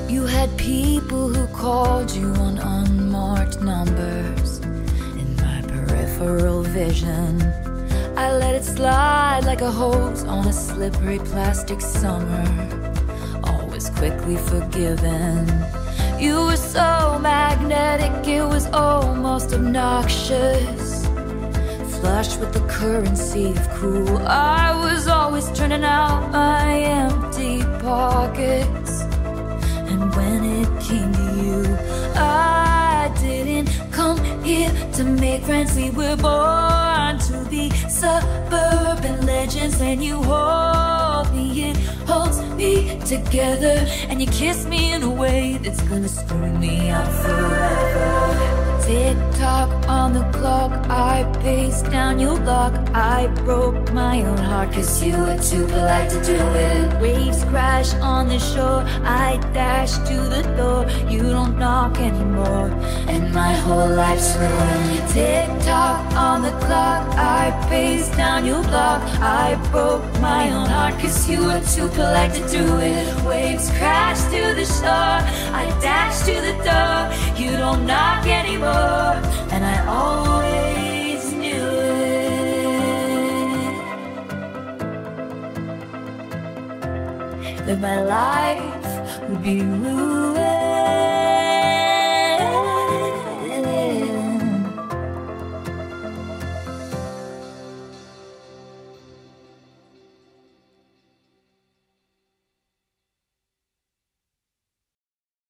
You had people who called you on unmarked numbers. In my peripheral vision, I let it slide like a hose on a slippery plastic summer. Always quickly forgiven. You were so magnetic, it was almost obnoxious. Flush with the currency of cool, I was always turning out my empty pockets. And when it came to you, I didn't come here to make friends. We were born to be suburban legends. When you hold me, it holds me together. And you kiss me in a way that's gonna screw me out forever. Tick-tock on the clock, I paced down your block. I broke my own heart cause you were too polite to do it. Waves crash on the shore, I dash to the door. You don't knock anymore, and my whole life's ruined. Tick-tock on the clock, I paced down your block. I broke my own heart cause you were too polite to do it. Waves crash to the shore, I dash to the door. You don't knock anymore, and I always knew it. That my life would be ruined.